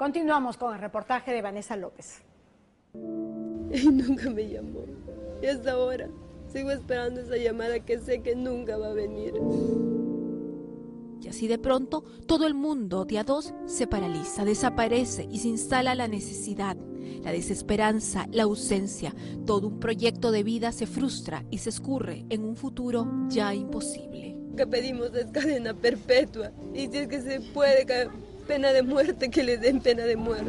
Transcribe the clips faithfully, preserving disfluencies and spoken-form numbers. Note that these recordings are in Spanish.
Continuamos con el reportaje de Vanessa López. Y nunca me llamó. Y hasta ahora sigo esperando esa llamada que sé que nunca va a venir. Y así de pronto, todo el mundo de a dos se paraliza, desaparece y se instala la necesidad, la desesperanza, la ausencia. Todo un proyecto de vida se frustra y se escurre en un futuro ya imposible. Lo que pedimos es cadena perpetua. Y si es que se puede, pena de muerte, que le den pena de muerte.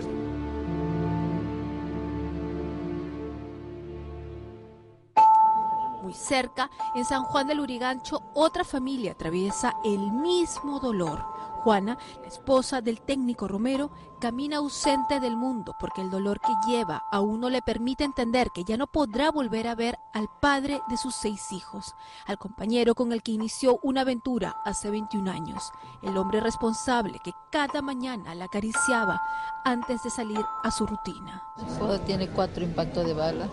Muy cerca, en San Juan del Lurigancho, otra familia atraviesa el mismo dolor. Juana, la esposa del técnico Romero, camina ausente del mundo porque el dolor que lleva aún no le permite entender que ya no podrá volver a ver al padre de sus seis hijos, al compañero con el que inició una aventura hace veintiún años, el hombre responsable que cada mañana la acariciaba antes de salir a su rutina. Mi esposo tiene cuatro impactos de bala.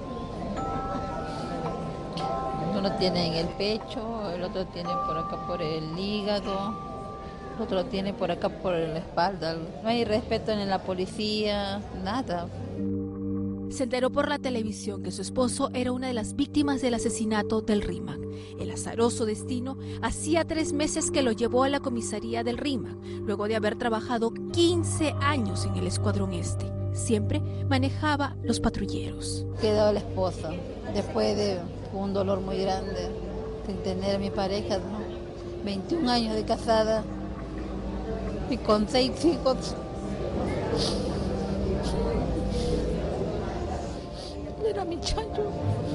Uno tiene en el pecho, el otro tiene por acá por el hígado, el otro tiene por acá por la espalda. No hay respeto en la policía, nada. Se enteró por la televisión que su esposo era una de las víctimas del asesinato del RIMAC. El azaroso destino hacía tres meses que lo llevó a la comisaría del RIMAC, luego de haber trabajado quince años en el Escuadrón Este. Siempre manejaba los patrulleros. Quedó la esposa, después de un dolor muy grande, sin tener a mi pareja, ¿no? veintiún años de casada y con seis hijos. Era mi chayo.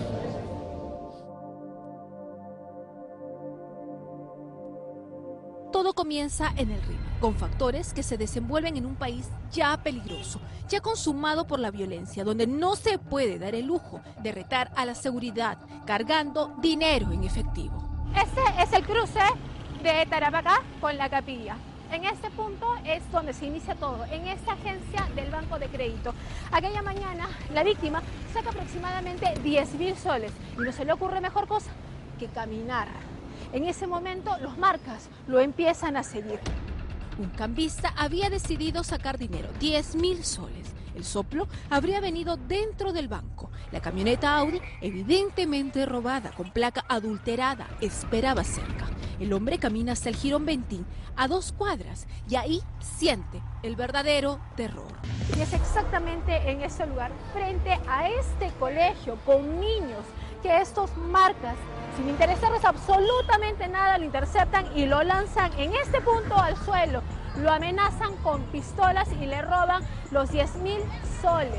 Todo comienza en el RIMAC, con factores que se desenvuelven en un país ya peligroso, ya consumado por la violencia, donde no se puede dar el lujo de retar a la seguridad cargando dinero en efectivo. Este es el cruce de Tarapacá con La Capilla. En este punto es donde se inicia todo, en esta agencia del Banco de Crédito. Aquella mañana la víctima saca aproximadamente diez mil soles y no se le ocurre mejor cosa que caminar. En ese momento los marcas lo empiezan a seguir. Un cambista había decidido sacar dinero, diez mil soles. El soplo habría venido dentro del banco. La camioneta Audi, evidentemente robada, con placa adulterada, esperaba cerca. El hombre camina hasta el Jirón Ventín, a dos cuadras, y ahí siente el verdadero terror. Y es exactamente en ese lugar, frente a este colegio, con niños, que estos marcas, sin interesarles absolutamente nada, lo interceptan y lo lanzan en este punto al suelo. Lo amenazan con pistolas y le roban los diez mil soles.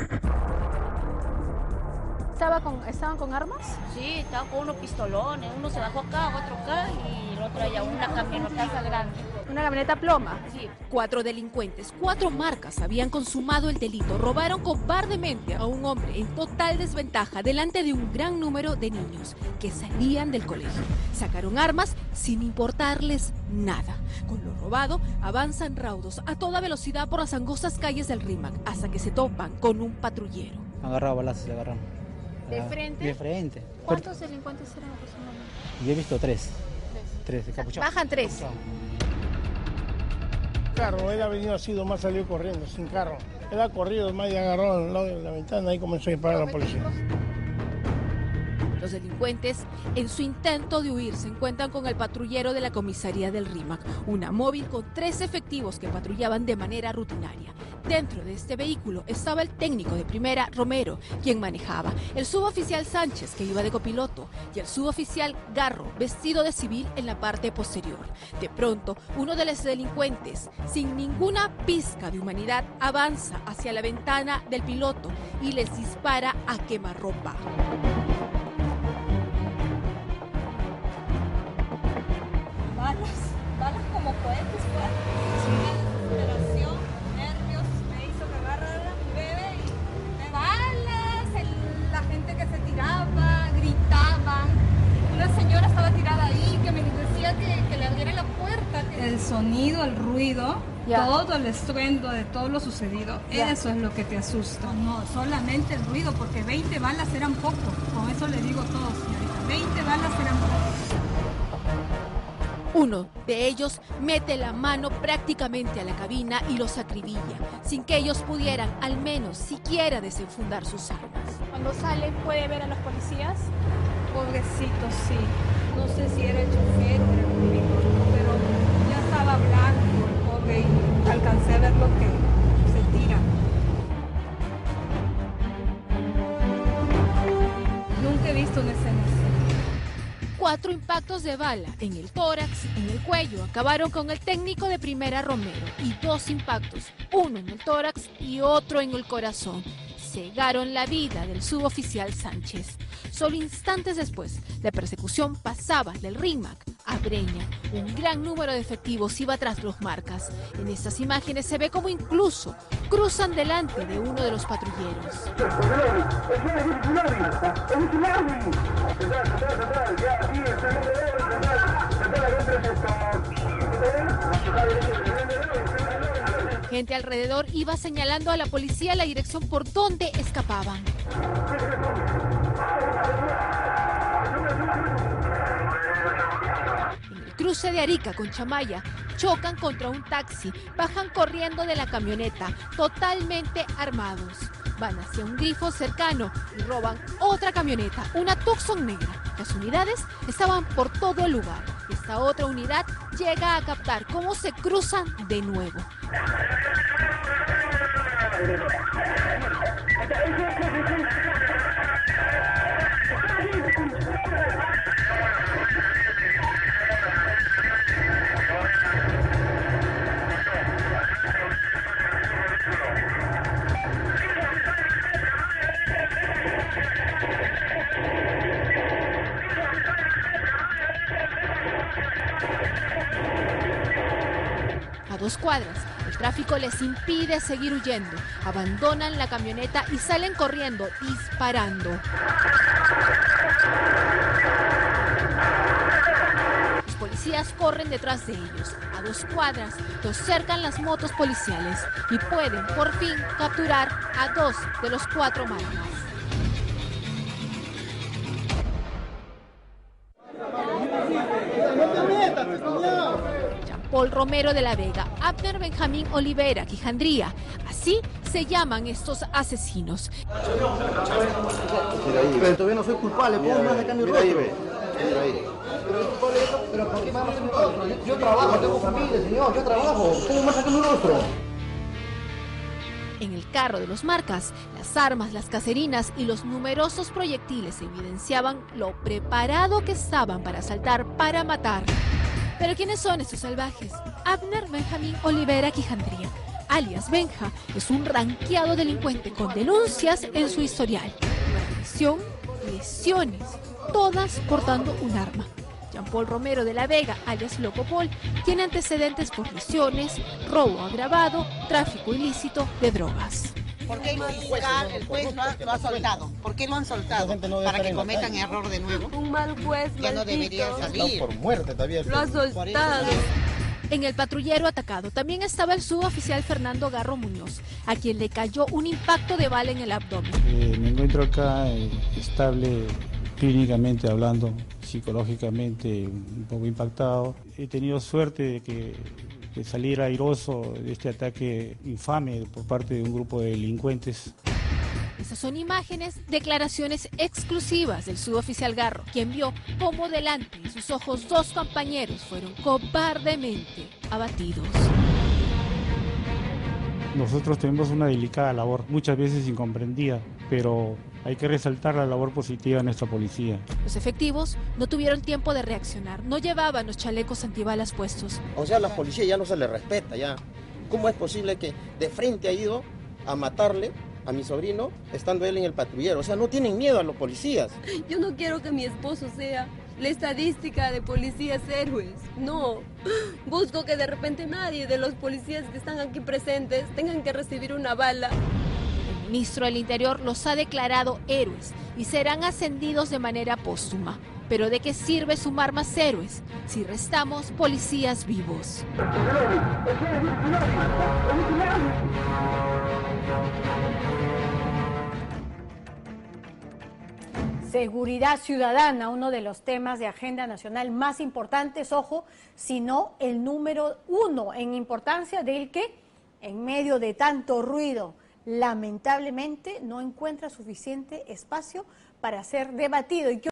¿Estaba con, ¿Estaban con armas? Sí, estaba con unos pistolones. Uno se bajó acá, otro acá y el otro allá, una camionetaza grande. ¿Una camioneta ploma? Sí. Cuatro delincuentes, cuatro marcas habían consumado el delito. Robaron cobardemente a un hombre en total desventaja delante de un gran número de niños que salían del colegio. Sacaron armas sin importarles nada. Con lo robado, avanzan raudos a toda velocidad por las angostas calles del RIMAC hasta que se topan con un patrullero. Agarrado balazos, se agarraron. ¿De frente? De frente. ¿Cuántos delincuentes eran aproximadamente? Yo he visto tres. Tres. Tres, capuchados. Bajan tres. Carro, él ha venido así, nomás salió corriendo, sin carro. Él ha corrido más y agarró al lado de la ventana y comenzó a disparar a la policía. Los delincuentes, en su intento de huir, se encuentran con el patrullero de la comisaría del RIMAC, una móvil con tres efectivos que patrullaban de manera rutinaria. Dentro de este vehículo estaba el técnico de primera, Romero, quien manejaba, el suboficial Sánchez, que iba de copiloto, y el suboficial Garro, vestido de civil en la parte posterior. De pronto, uno de los delincuentes, sin ninguna pizca de humanidad, avanza hacia la ventana del piloto y les dispara a quemarropa. Balas, balas como cohetes, pues. Una desesperación, nervios, me hizo que agarrara mi bebé y de balas, el, la gente que se tiraba, gritaban. Una señora estaba tirada ahí que me decía que, que le abriera la puerta. Que... El sonido, el ruido, Ya. todo el estruendo de todo lo sucedido, Ya. eso es lo que te asusta. No, solamente el ruido, porque veinte balas eran poco. Con eso le digo todo, señorita. veinte balas eran poco. Uno de ellos mete la mano prácticamente a la cabina y los acribilla, sin que ellos pudieran al menos siquiera desenfundar sus armas. Cuando sale, ¿puede ver a los policías? Pobrecito, sí. No sé si era el chofer o era el conductor, pero ya estaba blanco el pobre y alcancé a ver lo que se tira. Nunca he visto una escena así. Cuatro impactos de bala en el tórax, en el cuello, acabaron con el técnico de primera Romero, y dos impactos, uno en el tórax y otro en el corazón, cegaron la vida del suboficial Sánchez. Solo instantes después, la persecución pasaba del RIMAC a Breña. Un gran número de efectivos iba tras los marcas. En estas imágenes se ve como incluso cruzan delante de uno de los patrulleros. Gente alrededor iba señalando a la policía la dirección por donde escapaban. En el cruce de Arica con Chamaya, chocan contra un taxi, bajan corriendo de la camioneta, totalmente armados. Van hacia un grifo cercano y roban otra camioneta, una Tucson negra. Las unidades estaban por todo el lugar. Esta otra unidad llega a captar cómo se cruzan de nuevo. A dos cuadras, el tráfico les impide seguir huyendo. Abandonan la camioneta y salen corriendo, disparando. Los policías corren detrás de ellos. A dos cuadras, los cercan las motos policiales y pueden, por fin, capturar a dos de los cuatro marcas. Paul Romero de la Vega, Abner Benjamín Olivera, Quijandría. Así se llaman estos asesinos. Pero todavía no soy culpable, ¿cómo más de cambio de rostro? Pero ¿por qué más de mi rostro? Yo trabajo, tengo familia, señor, yo trabajo. ¿Cómo más saca mi rostro? En el carro de los marcas, las armas, las caserinas y los numerosos proyectiles evidenciaban lo preparado que estaban para asaltar, para matar. ¿Pero quiénes son estos salvajes? Abner Benjamín Olivera Quijandría, alias Benja, es un ranqueado delincuente con denuncias en su historial. Agresión, lesiones, todas portando un arma. Jean Paul Romero de la Vega, alias Loco Paul, tiene antecedentes por lesiones, robo agravado, tráfico ilícito de drogas. ¿Por qué el fiscal, el juez lo ha, lo ha soltado? ¿Por qué lo han soltado? No ¿Para que cometan error de nuevo? Un mal juez, ya no debería salir. Por muerte todavía. Lo ha soltado. En el patrullero atacado también estaba el suboficial Fernando Garro Muñoz, a quien le cayó un impacto de bala en el abdomen. Eh, me encuentro acá eh, estable clínicamente hablando, psicológicamente un poco impactado. He tenido suerte de que de salir airoso de este ataque infame por parte de un grupo de delincuentes. Esas son imágenes, declaraciones exclusivas del suboficial Garro, quien vio cómo delante de sus ojos dos compañeros fueron cobardemente abatidos. Nosotros tenemos una delicada labor, muchas veces incomprendida, pero hay que resaltar la labor positiva de nuestra policía. Los efectivos no tuvieron tiempo de reaccionar, no llevaban los chalecos antibalas puestos. O sea, a la policía ya no se le respeta, ya. ¿Cómo es posible que de frente ha ido a matarle a mi sobrino estando él en el patrullero? O sea, no tienen miedo a los policías. Yo no quiero que mi esposo sea la estadística de policías héroes. No. Busco que de repente nadie de los policías que están aquí presentes tengan que recibir una bala. El ministro del Interior los ha declarado héroes y serán ascendidos de manera póstuma. Pero ¿de qué sirve sumar más héroes si restamos policías vivos? Seguridad ciudadana, uno de los temas de agenda nacional más importantes, ojo, sino el número uno en importancia, del que en medio de tanto ruido, lamentablemente no encuentra suficiente espacio para ser debatido. ¿Y qué